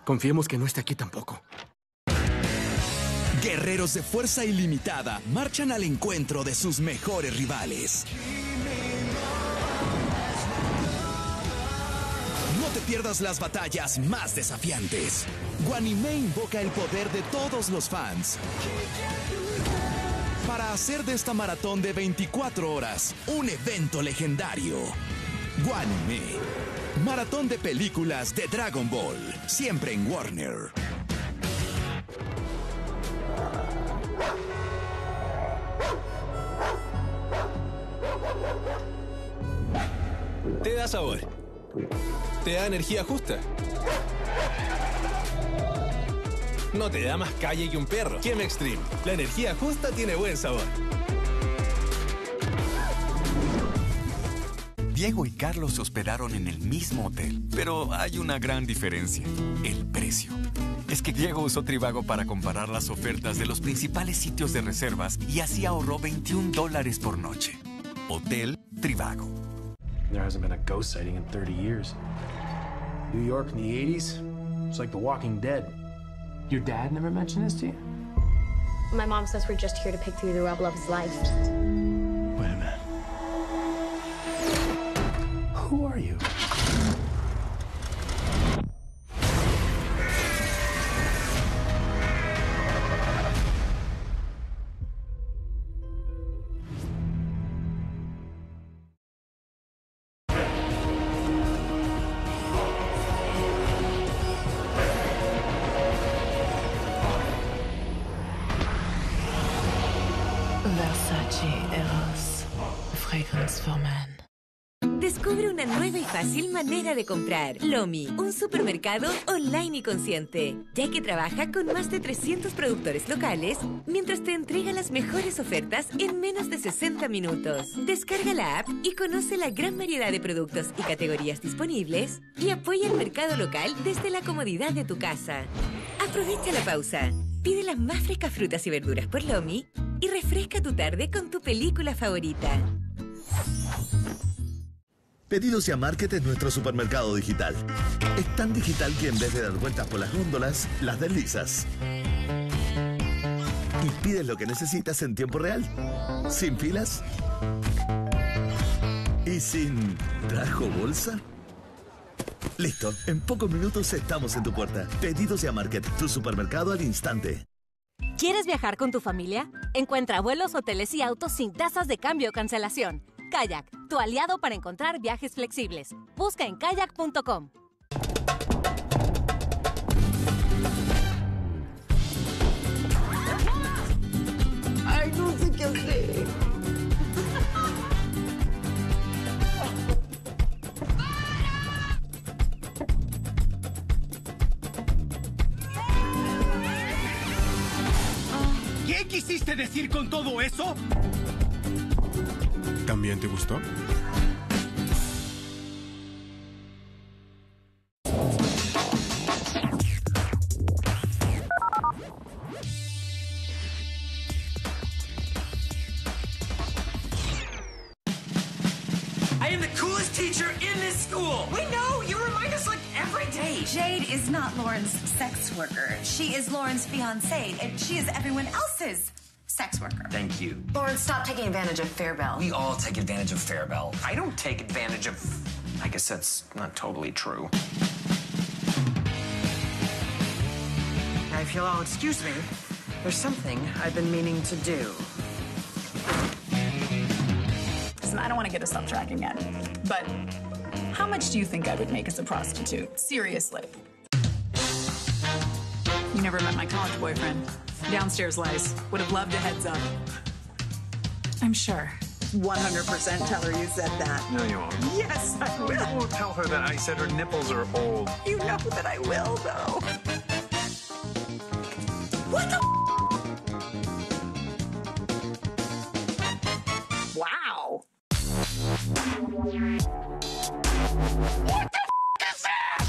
Confiemos que no esté aquí tampoco. Guerreros de fuerza ilimitada marchan al encuentro de sus mejores rivales. No te pierdas las batallas más desafiantes. Guanime invoca el poder de todos los fans para hacer de esta maratón de 24 horas un evento legendario. Guanime, maratón de películas de Dragon Ball, siempre en Warner. Te da sabor. Te da energía justa. No te da más calle que un perro. Kem Extreme. La energía justa tiene buen sabor. Diego y Carlos se hospedaron en el mismo hotel, pero hay una gran diferencia: el precio. Es que Diego usó Trivago para comparar las ofertas de los principales sitios de reservas y así ahorró $21 por noche. Hotel Trivago. There hasn't been a ghost sighting in 30 years. New York in the 80s, it's like The Walking Dead. Your dad never mentioned this to you? My mom says we're just here to pick through the rubble of his life. Wait a minute. Who are you? Versace Eros, Fragrance for Man. Descubre una nueva y fácil manera de comprar. Lomi, un supermercado online y consciente, ya que trabaja con más de 300 productores locales mientras te entrega las mejores ofertas en menos de 60 minutos. Descarga la app y conoce la gran variedad de productos y categorías disponibles y apoya el mercado local desde la comodidad de tu casa. Aprovecha la pausa. Pide las más frescas frutas y verduras por Lomi y refresca tu tarde con tu película favorita. Pedidos Ya Market es nuestro supermercado digital. Es tan digital que en vez de dar vueltas por las góndolas, las deslizas. Y pides lo que necesitas en tiempo real. Sin filas. Y sin... ¿trajo bolsa? Listo, en pocos minutos estamos en tu puerta. Pedidos Ya Market, tu supermercado al instante. ¿Quieres viajar con tu familia? Encuentra vuelos, hoteles y autos sin tasas de cambio o cancelación. Kayak, tu aliado para encontrar viajes flexibles. Busca en kayak.com. Ay, no sé qué hacer. ¿Qué quisiste decir con todo eso? ¿También te gustó? I am the coolest teacher in this school. We know. You remind us like every day. Jade is not Lauren's sex worker. She is Lauren's fiancée, and she is everyone else's sex worker. Thank you. Lauren, stop taking advantage of Fairbell. We all take advantage of Fairbell. I don't take advantage of... I guess that's not totally true. Now, if you'll all excuse me, there's something I've been meaning to do. Listen, I don't want to get us off track again, but how much do you think I would make as a prostitute? Seriously. You never met my college boyfriend. Downstairs lies. Would have loved a heads up. I'm sure. 100% tell her you said that. No, you won't. Yes, I will. I won't tell her that I said her nipples are old. You know that I will, though. What the? Wow. What the is that?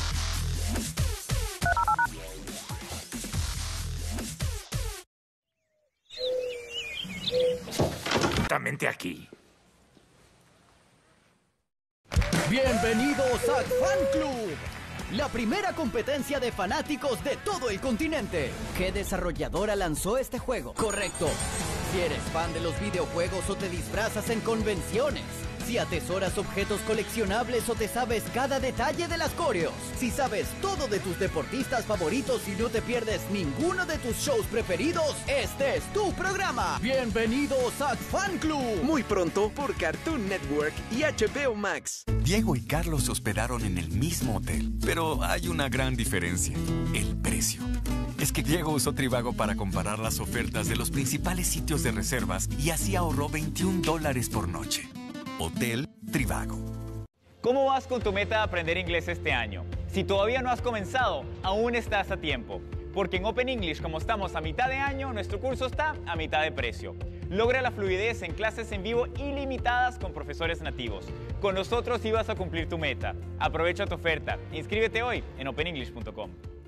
Justamente aquí. Bienvenidos a Fan Club, la primera competencia de fanáticos de todo el continente. ¿Qué desarrolladora lanzó este juego? Correcto. Si eres fan de los videojuegos o te disfrazas en convenciones. Si atesoras objetos coleccionables o te sabes cada detalle de las coreos. Si sabes todo de tus deportistas favoritos y no te pierdes ninguno de tus shows preferidos, este es tu programa. Bienvenidos a Fan Club. Muy pronto por Cartoon Network y HBO Max. Diego y Carlos se hospedaron en el mismo hotel, pero hay una gran diferencia: el precio. Es que Diego usó Trivago para comparar las ofertas de los principales sitios de reservas y así ahorró $21 por noche. Hotel Trivago. ¿Cómo vas con tu meta de aprender inglés este año? Si todavía no has comenzado, aún estás a tiempo. Porque en Open English, como estamos a mitad de año, nuestro curso está a mitad de precio. Logra la fluidez en clases en vivo ilimitadas con profesores nativos. Con nosotros sí vas a cumplir tu meta. Aprovecha tu oferta. Inscríbete hoy en openenglish.com.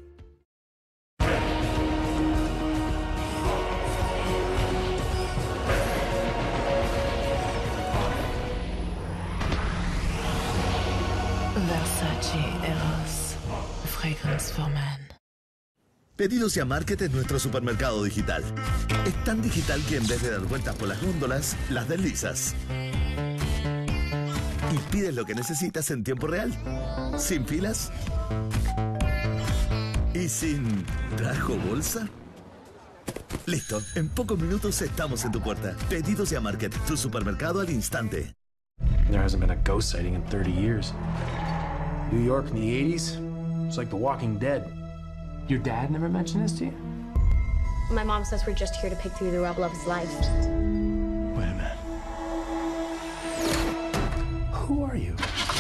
Versace Eros, Fragrance for Man. Pedidos Ya Market es nuestro supermercado digital. Es tan digital que en vez de dar vueltas por las góndolas, las deslizas. Y pides lo que necesitas en tiempo real. Sin filas. Y sin trajo bolsa. Listo, en pocos minutos estamos en tu puerta. Pedidos Ya Market, tu supermercado al instante. There hasn't been a ghost sighting in 30 years. New York in the 80s, it's like The Walking Dead. Your dad never mentioned this to you? My mom says we're just here to pick through the rubble of his life. Wait a minute. Who are you?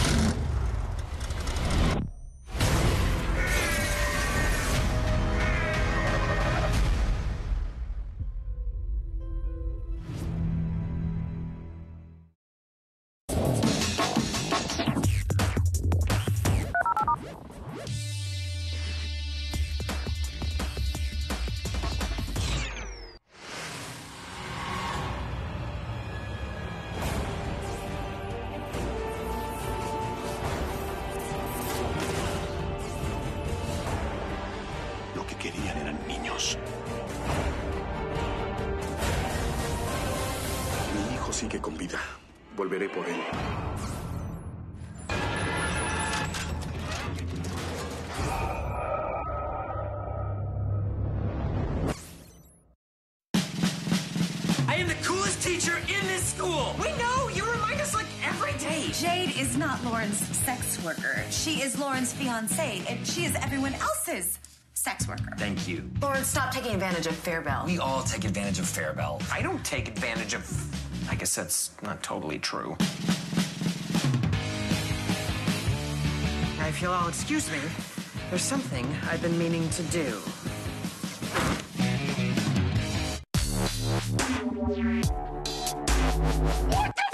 Querían eran niños. Mi hijo sigue con vida. Volveré por él. I am the coolest teacher in this school. We know. You remind us like every day. Jade is not Lauren's sex worker. She is Lauren's fiancée, and she is everyone else's sex worker. Thank you. Lauren, stop taking advantage of Fairbell. We all take advantage of Fairbell. I don't take advantage of... I guess that's not totally true. If you'll all excuse me, there's something I've been meaning to do. What the